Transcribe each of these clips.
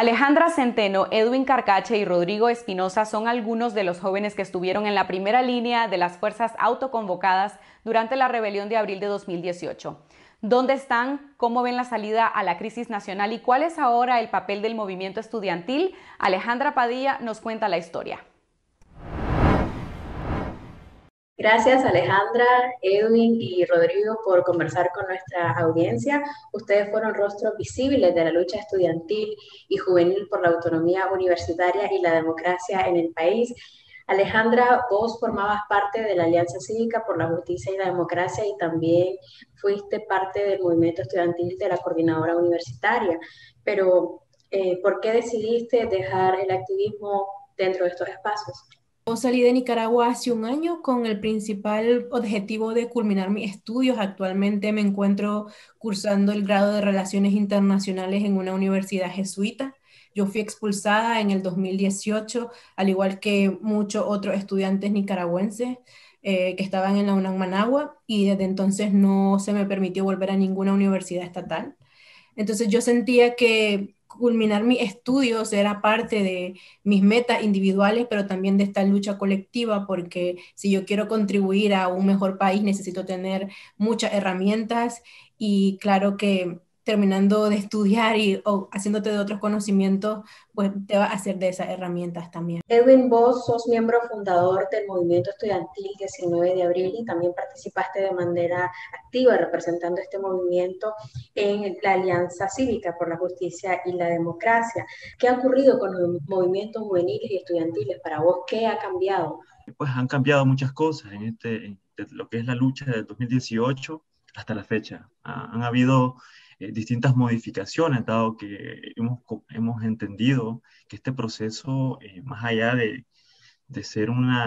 Alejandra Centeno, Edwin Carcache y Rodrigo Espinosa son algunos de los jóvenes que estuvieron en la primera línea de las fuerzas autoconvocadas durante la rebelión de abril de 2018. ¿Dónde están? ¿Cómo ven la salida a la crisis nacional? ¿Y cuál es ahora el papel del movimiento estudiantil? Alejandra Padilla nos cuenta la historia. Gracias Alejandra, Edwin y Rodrigo por conversar con nuestra audiencia. Ustedes fueron rostros visibles de la lucha estudiantil y juvenil por la autonomía universitaria y la democracia en el país. Alejandra, vos formabas parte de la Alianza Cívica por la Justicia y la Democracia y también fuiste parte del movimiento estudiantil de la Coordinadora Universitaria. Pero, ¿por qué decidiste dejar el activismo dentro de estos espacios? Yo salí de Nicaragua hace un año con el principal objetivo de culminar mis estudios. Actualmente me encuentro cursando el grado de Relaciones Internacionales en una universidad jesuita. Yo fui expulsada en el 2018, al igual que muchos otros estudiantes nicaragüenses que estaban en la UNAM Managua, y desde entonces no se me permitió volver a ninguna universidad estatal. Entonces yo sentía que culminar mis estudios era parte de mis metas individuales, pero también de esta lucha colectiva, porque si yo quiero contribuir a un mejor país, necesito tener muchas herramientas y claro que terminando de estudiar o haciéndote de otros conocimientos, pues te va a hacer de esas herramientas también. Edwin, vos sos miembro fundador del movimiento estudiantil 19 de abril y también participaste de manera activa representando este movimiento en la Alianza Cívica por la Justicia y la Democracia. ¿Qué ha ocurrido con los movimientos juveniles y estudiantiles para vos? ¿Qué ha cambiado? Pues han cambiado muchas cosas en lo que es la lucha del 2018 hasta la fecha. Han habido distintas modificaciones, dado que hemos entendido que este proceso, más allá de ser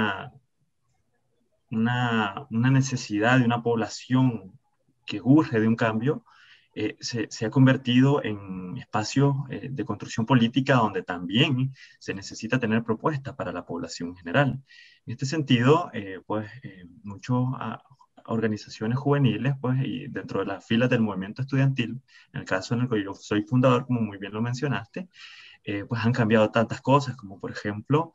una necesidad de una población que urge de un cambio, se ha convertido en espacios de construcción política donde también se necesita tener propuestas para la población en general. En este sentido, muchas organizaciones juveniles, pues, y dentro de las filas del movimiento estudiantil, en el caso en el que yo soy fundador, como muy bien lo mencionaste, pues han cambiado tantas cosas, como por ejemplo,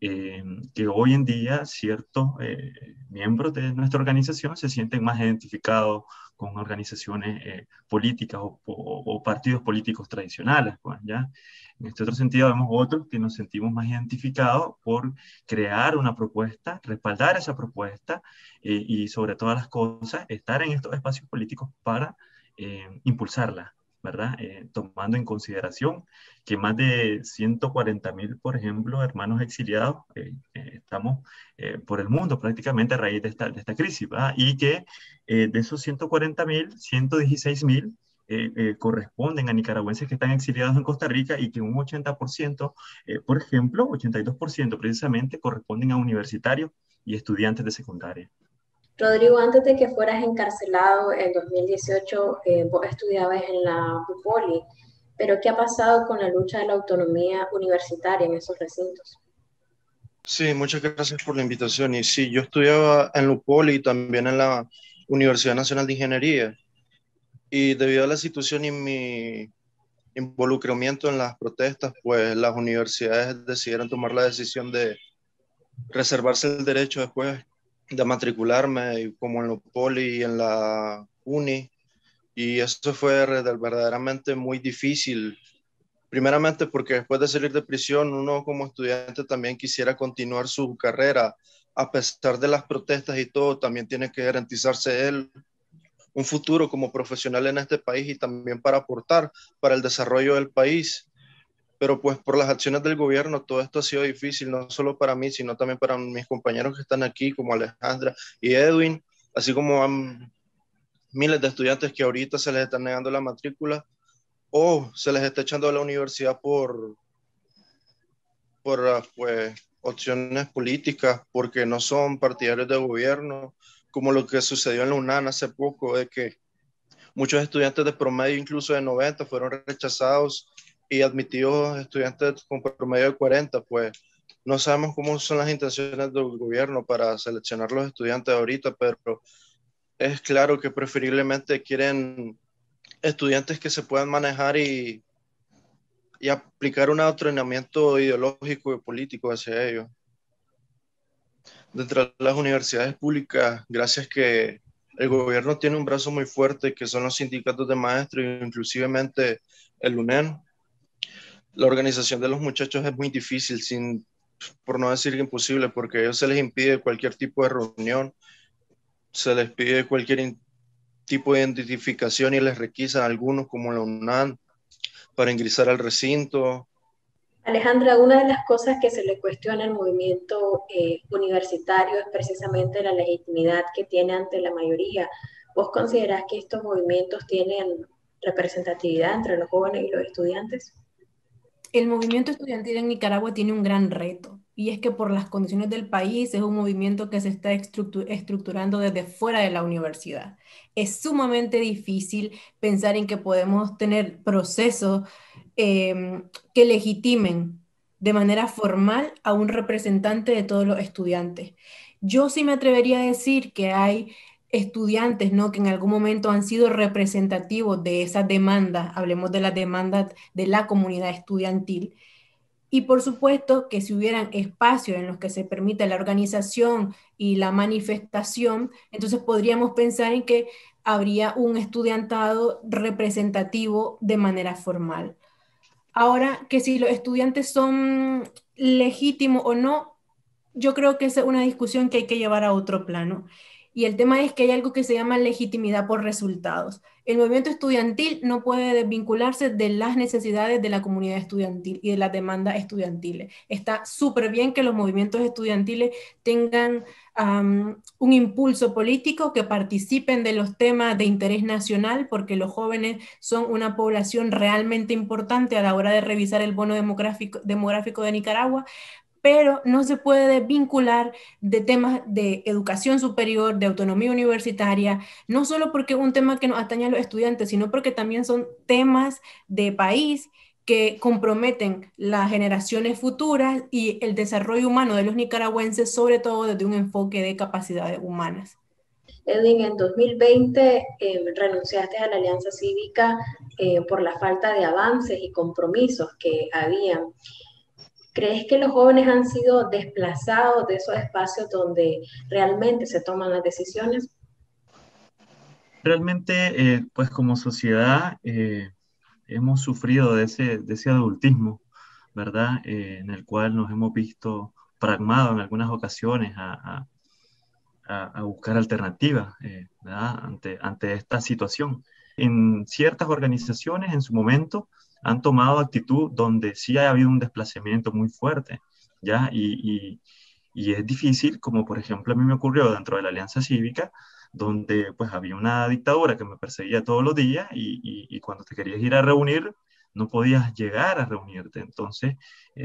que hoy en día ciertos miembros de nuestra organización se sienten más identificados con organizaciones políticas o partidos políticos tradicionales, pues, ¿ya? En este otro sentido, vemos otros que nos sentimos más identificados por crear una propuesta, respaldar esa propuesta y sobre todas las cosas, estar en estos espacios políticos para impulsarla, ¿verdad? Tomando en consideración que más de 140.000, por ejemplo, hermanos exiliados estamos por el mundo prácticamente a raíz de esta crisis, ¿verdad? Y que de esos 140.000, 116.000 corresponden a nicaragüenses que están exiliados en Costa Rica y que un 80%, por ejemplo, 82% precisamente corresponden a universitarios y estudiantes de secundaria. Rodrigo, antes de que fueras encarcelado en 2018, vos estudiabas en la UPOLI, pero ¿qué ha pasado con la lucha de la autonomía universitaria en esos recintos? Sí, muchas gracias por la invitación. Y sí, yo estudiaba en la UPOLI y también en la Universidad Nacional de Ingeniería. Y debido a la situación y mi involucramiento en las protestas, pues las universidades decidieron tomar la decisión de reservarse el derecho después de matricularme, como en la UPOLI y en la UNI. Y eso fue verdaderamente muy difícil. Primeramente porque después de salir de prisión, uno como estudiante también quisiera continuar su carrera, a pesar de las protestas y todo, también tiene que garantizarse él un futuro como profesional en este país y también para aportar para el desarrollo del país. Pero pues por las acciones del gobierno todo esto ha sido difícil, no solo para mí, sino también para mis compañeros que están aquí, como Alejandra y Edwin, así como a miles de estudiantes que ahorita se les está negando la matrícula o se les está echando a la universidad por pues, opciones políticas, porque no son partidarios de gobierno, como lo que sucedió en la UNAM hace poco, de que muchos estudiantes de promedio incluso de 90 fueron rechazados y admitidos estudiantes con promedio de 40, pues no sabemos cómo son las intenciones del gobierno para seleccionar los estudiantes ahorita, pero es claro que preferiblemente quieren estudiantes que se puedan manejar y aplicar un adoctrinamiento ideológico y político hacia ellos. Dentro de las universidades públicas, gracias que el gobierno tiene un brazo muy fuerte, que son los sindicatos de maestros, inclusivemente el UNEN, la organización de los muchachos es muy difícil, por no decir imposible, porque a ellos se les impide cualquier tipo de reunión, se les pide cualquier tipo de identificación y les requisan algunos, como la UNAM, para ingresar al recinto. Alejandra, una de las cosas que se le cuestiona al movimiento universitario es precisamente la legitimidad que tiene ante la mayoría. ¿Vos considerás que estos movimientos tienen representatividad entre los jóvenes y los estudiantes? El movimiento estudiantil en Nicaragua tiene un gran reto, y es que por las condiciones del país es un movimiento que se está estructurando desde fuera de la universidad. Es sumamente difícil pensar en que podemos tener procesos que legitimen de manera formal a un representante de todos los estudiantes. Yo sí me atrevería a decir que hay estudiantes, ¿no?, que en algún momento han sido representativos de esas demandas, hablemos de las demandas de la comunidad estudiantil. Y por supuesto que si hubieran espacios en los que se permite la organización y la manifestación, entonces podríamos pensar en que habría un estudiantado representativo de manera formal. Ahora, que si los estudiantes son legítimos o no, yo creo que esa es una discusión que hay que llevar a otro plano. Y el tema es que hay algo que se llama legitimidad por resultados. El movimiento estudiantil no puede desvincularse de las necesidades de la comunidad estudiantil y de las demandas estudiantiles. Está súper bien que los movimientos estudiantiles tengan un impulso político, que participen de los temas de interés nacional, porque los jóvenes son una población realmente importante a la hora de revisar el bono demográfico de Nicaragua, pero no se puede desvincular de temas de educación superior, de autonomía universitaria, no solo porque es un tema que nos atañe a los estudiantes, sino porque también son temas de país que comprometen las generaciones futuras y el desarrollo humano de los nicaragüenses, sobre todo desde un enfoque de capacidades humanas. Edwin, en 2020 renunciaste a la Alianza Cívica por la falta de avances y compromisos que habían. ¿Crees que los jóvenes han sido desplazados de esos espacios donde realmente se toman las decisiones? Realmente, pues como sociedad, hemos sufrido de ese adultismo, ¿verdad? En el cual nos hemos visto pragmados en algunas ocasiones a buscar alternativas, ¿verdad? Ante esta situación. En ciertas organizaciones en su momento han tomado actitud donde sí ha habido un desplazamiento muy fuerte, ¿ya? Y es difícil, como por ejemplo a mí me ocurrió dentro de la Alianza Cívica, donde pues había una dictadura que me perseguía todos los días y cuando te querías ir a reunir, no podías llegar a reunirte. Entonces,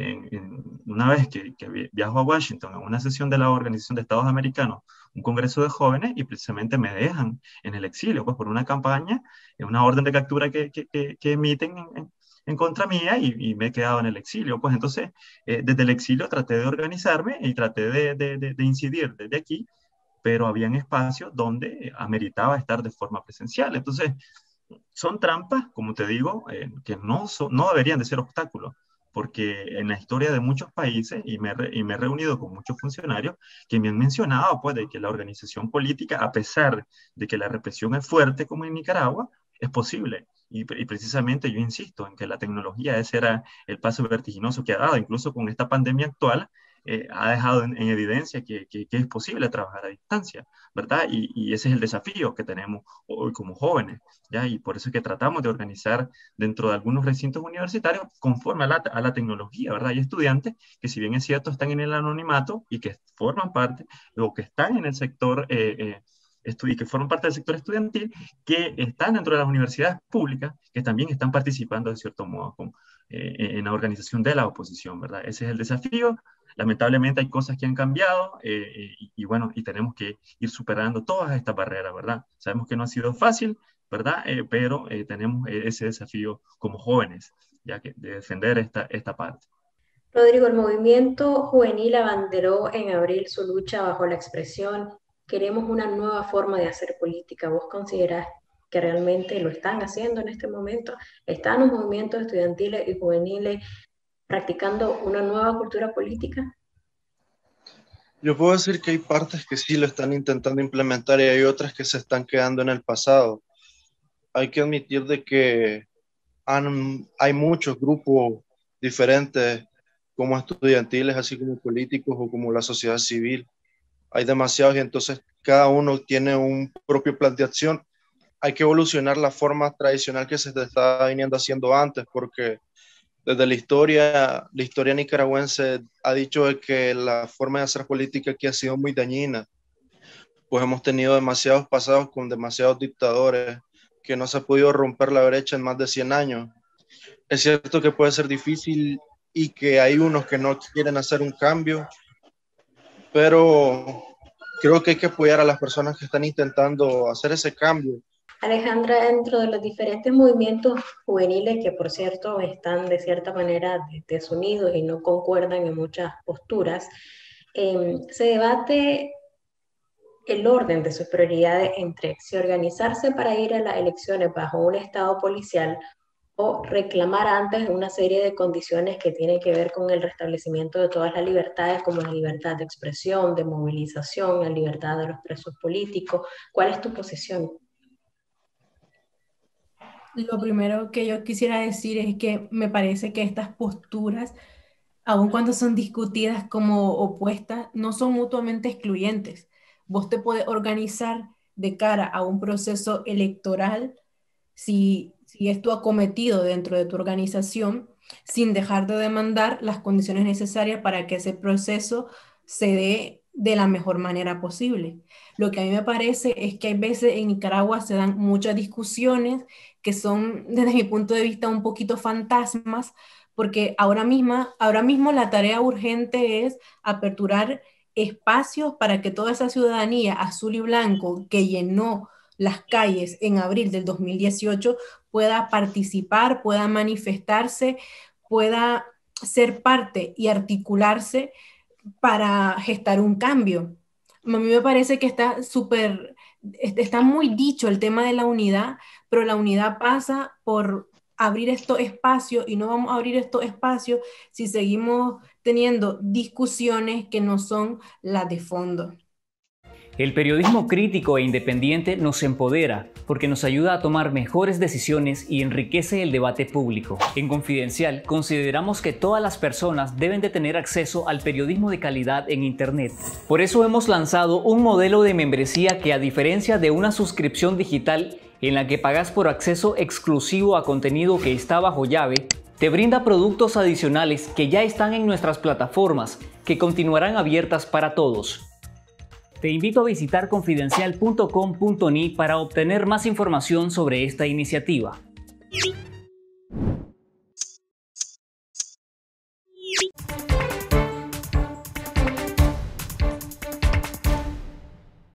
una vez que viajo a Washington a una sesión de la Organización de Estados Americanos, un congreso de jóvenes, y precisamente me dejan en el exilio, pues por una campaña, una orden de captura que emiten en contra mía y me he quedado en el exilio. Pues entonces, desde el exilio traté de organizarme y traté de incidir desde aquí, pero habían espacios donde ameritaba estar de forma presencial. Entonces, son trampas, como te digo, que no deberían de ser obstáculos, porque en la historia de muchos países, y me he reunido con muchos funcionarios que me han mencionado, pues, de que la organización política, a pesar de que la represión es fuerte como en Nicaragua, es posible. Y precisamente yo insisto en que la tecnología, ese era el paso vertiginoso que ha dado, incluso con esta pandemia actual, ha dejado en evidencia que es posible trabajar a distancia, ¿verdad? Y ese es el desafío que tenemos hoy como jóvenes, ¿ya? Y por eso es que tratamos de organizar dentro de algunos recintos universitarios conforme a la tecnología, ¿verdad? Hay estudiantes que, si bien es cierto, están en el anonimato y que forman parte o que están en el sector y que forman parte del sector estudiantil, que están dentro de las universidades públicas, que también están participando de cierto modo en la organización de la oposición, ¿verdad? Ese es el desafío. Lamentablemente hay cosas que han cambiado bueno, y tenemos que ir superando todas estas barreras, ¿verdad? Sabemos que no ha sido fácil, ¿verdad? Pero tenemos ese desafío como jóvenes, ya que de defender esta parte. Rodrigo, el movimiento juvenil abanderó en abril su lucha bajo la expresión "queremos una nueva forma de hacer política". ¿Vos considerás que realmente lo están haciendo en este momento? ¿Están los movimientos estudiantiles y juveniles practicando una nueva cultura política? Yo puedo decir que hay partes que sí lo están intentando implementar y hay otras que se están quedando en el pasado. Hay que admitir de que hay muchos grupos diferentes, como estudiantiles, así como políticos o como la sociedad civil. Hay demasiados y entonces cada uno tiene un propio plan de acción. Hay que evolucionar la forma tradicional que se estaba viniendo haciendo antes, porque desde la historia nicaragüense ha dicho de que la forma de hacer política aquí ha sido muy dañina, pues hemos tenido demasiados pasados con demasiados dictadores, que no se ha podido romper la brecha en más de 100 años. Es cierto que puede ser difícil y que hay unos que no quieren hacer un cambio, pero creo que hay que apoyar a las personas que están intentando hacer ese cambio. Alejandra, dentro de los diferentes movimientos juveniles que, por cierto, están de cierta manera desunidos y no concuerdan en muchas posturas, se debate el orden de sus prioridades entre si organizarse para ir a las elecciones bajo un estado policial o reclamar antes una serie de condiciones que tienen que ver con el restablecimiento de todas las libertades, como la libertad de expresión, de movilización, la libertad de los presos políticos. ¿Cuál es tu posición? Lo primero que yo quisiera decir es que me parece que estas posturas, aun cuando son discutidas como opuestas, no son mutuamente excluyentes. Vos te puedes organizar de cara a un proceso electoral si es tu acometido dentro de tu organización, sin dejar de demandar las condiciones necesarias para que ese proceso se dé de la mejor manera posible. Lo que a mí me parece es que hay veces en Nicaragua se dan muchas discusiones que son, desde mi punto de vista, un poquito fantasmas, porque ahora mismo la tarea urgente es aperturar espacios para que toda esa ciudadanía azul y blanco que llenó las calles en abril del 2018 pueda participar, pueda manifestarse, pueda ser parte y articularse para gestar un cambio. A mí me parece que está muy dicho el tema de la unidad, pero la unidad pasa por abrir estos espacios y no vamos a abrir estos espacios si seguimos teniendo discusiones que no son las de fondo. El periodismo crítico e independiente nos empodera porque nos ayuda a tomar mejores decisiones y enriquece el debate público. En Confidencial consideramos que todas las personas deben de tener acceso al periodismo de calidad en Internet. Por eso hemos lanzado un modelo de membresía que, a diferencia de una suscripción digital en la que pagas por acceso exclusivo a contenido que está bajo llave, te brinda productos adicionales que ya están en nuestras plataformas, que continuarán abiertas para todos. Te invito a visitar confidencial.com.ni para obtener más información sobre esta iniciativa.